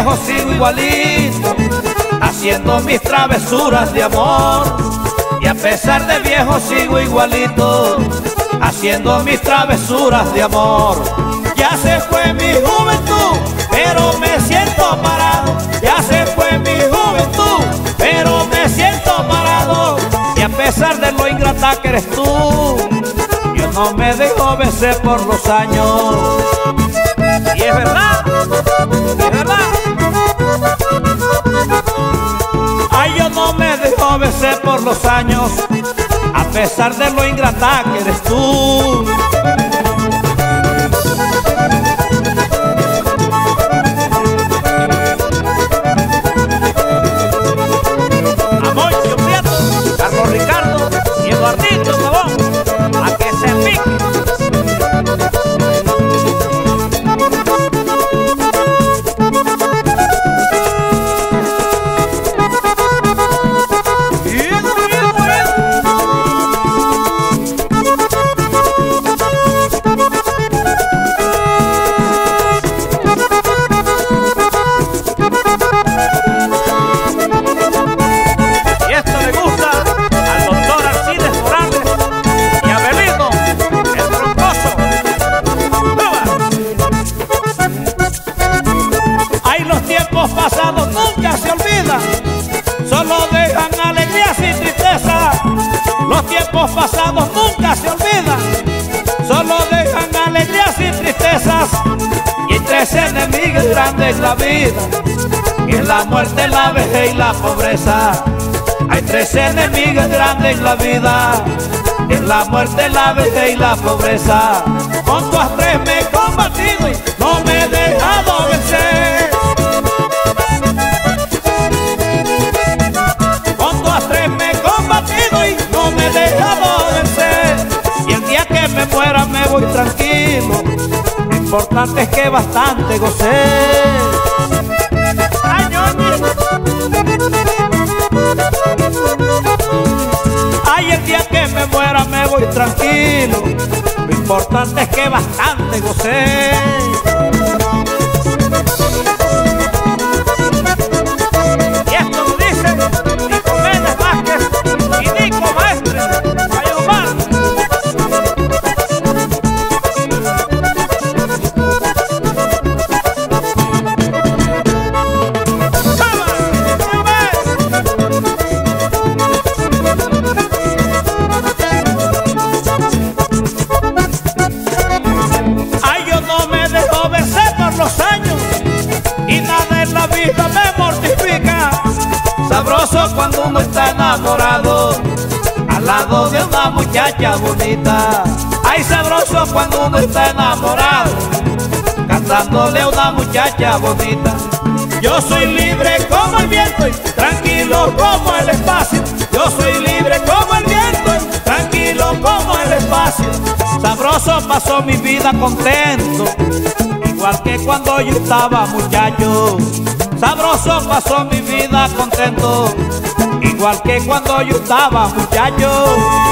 viejo sigo igualito, haciendo mis travesuras de amor. Y a pesar de viejo sigo igualito, haciendo mis travesuras de amor. Ya se fue mi juventud, pero me siento parado. Ya se fue mi juventud, pero me siento parado. Y a pesar de lo ingrata que eres tú, yo no me dejo vencer por los años. Y es verdad, es verdad. Ay, yo no me dejo vencer por los años, a pesar de lo ingrata que eres tú. Amoncio Prieto, Carlos Ricardo y Eduardito Sabón, a que se pique. Pasados nunca se olvidan, solo dejan alegrías y tristeza. Los tiempos pasados nunca se olvidan, solo dejan alegrías y tristezas. Y hay tres enemigos grandes en la vida, y es la muerte, la vejez y la pobreza. Hay tres enemigos grandes en la vida, y es la muerte, la vejez y la pobreza. Con todas tres me he combatido y no me he dejado vencer. Y no me he dejado vencer. Y el día que me muera me voy tranquilo, lo importante es que bastante gocé. Ay, ay, el día que me muera me voy tranquilo, lo importante es que bastante gocé. Y esto lo dice Nico Méndez Vázquez y Nico Maestre, Ayomar. Ay, yo no me dejo vencer por los años, y nada en la vida me mortifica. Sabroso cuando uno está enamorado, al lado de una muchacha bonita. Ay, sabroso cuando uno está enamorado, cantándole a una muchacha bonita. Yo soy libre como el viento y tranquilo como el espacio. Yo soy libre como el viento y tranquilo como el espacio. Sabroso pasó mi vida contento, igual que cuando yo estaba muchacho. Sabroso pasó mi vida contento, igual que cuando yo estaba muchacho.